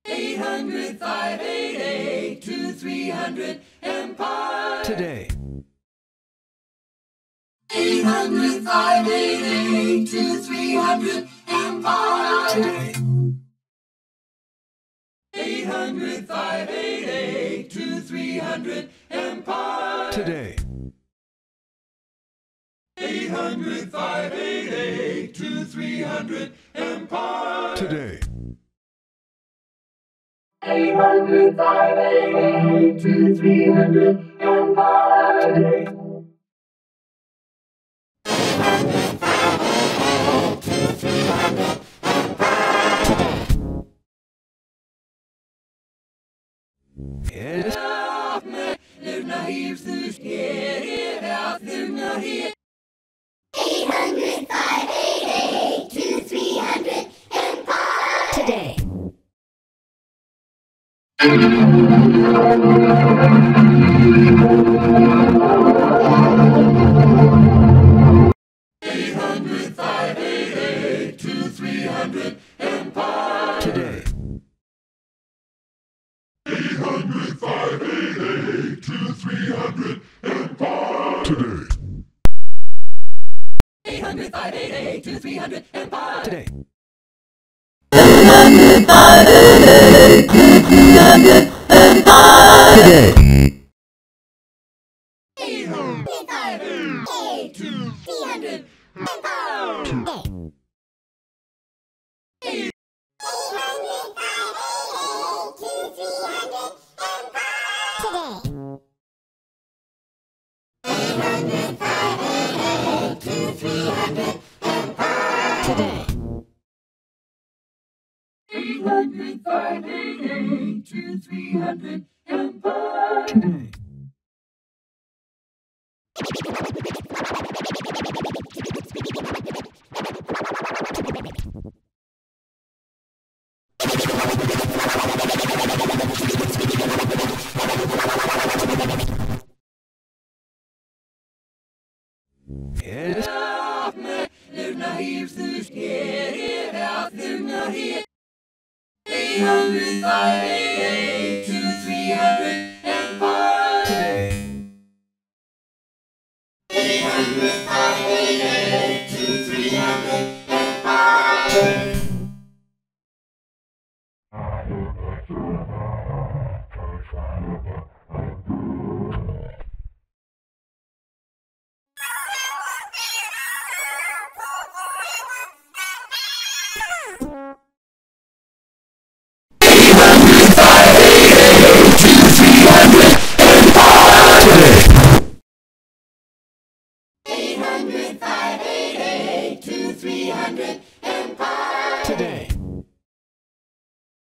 800 588 2300 Empire. Today. 800 588 2300 Empire. Today. 800 588 2300 Empire. Today. 800 588 2300 Empire. Today. 800 588 2300 Empire. Yes. There's no here to get it out. There's no here. 800 588 2300 Empire. Today. 800 588 2300 Empire. Today. 800 588 2300 Empire. Today. 800 588 2300 Empire. Today. 800 588 2300 Empire. Today. 800 588 2300 Empire. Today. 800 588 2300 Empire. Today. Yes. There's no here to get it out. There's no here. 800 588 2300 Empire. Today. 800 588 2300 Empire. Today. 800 588 2300 Empire. Today.